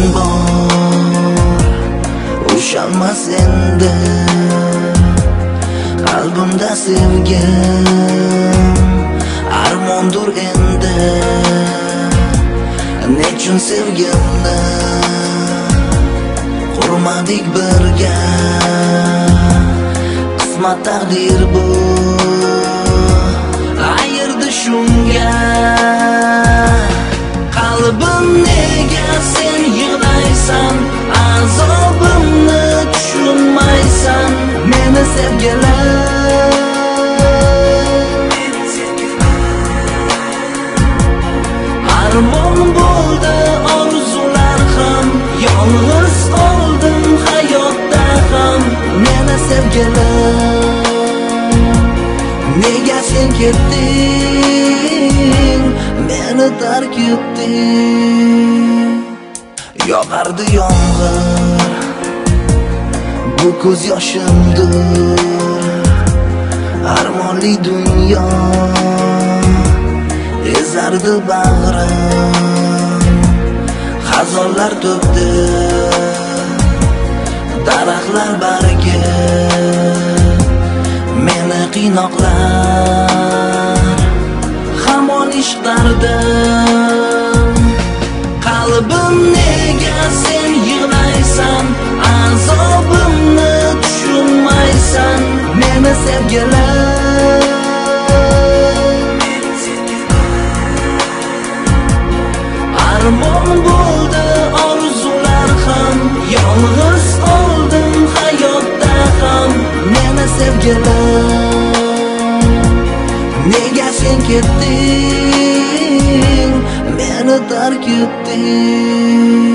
bor, ushalmas endi qalbimda sevgim, armondur endi. Nechun sevgimni qurmadik birga, qismat taqdir bu ayirdi shunga. Qalbim nega sen yig'laysan, azobimni tushunmaysan, meni sevgilar. Armon bo'ldi orzular ham, yolg'iz qoldim hayotda ham, meni sevgilar. Nega sen ketding, meni tark etding? Yog'ardi yomg'ir, bu ko'z yoshimdir, armonli dunyo ezardi bag'rim, xazonlar to'kdi daraxtlar bargi, meni qiynoqlar hamon ishqardim. Qalbim nega sen yig'laysan, azobimni tushunmaysan, meni sevgilar. Armon bo'ldi orzular ham, yolg'iz qoldim hayotda ham, meni sevgilar. Nega sen ketding, meni tark etding?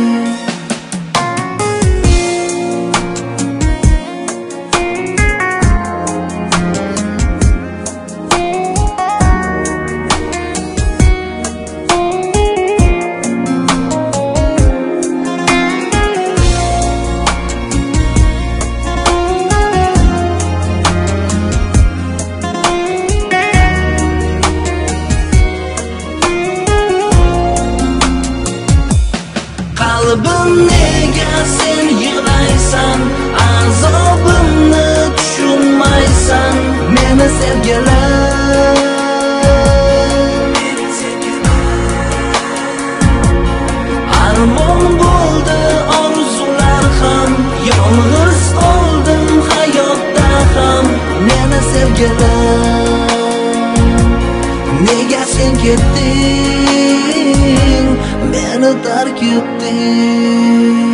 Qalbim nega sen yig'laysan, azobimni tushunmaysan, meni sevgilar. Armon bo'ldi orzular ham, yolg'iz qoldim hayotda ham, meni sevgilar. Nega sen ketding, meni tark etding?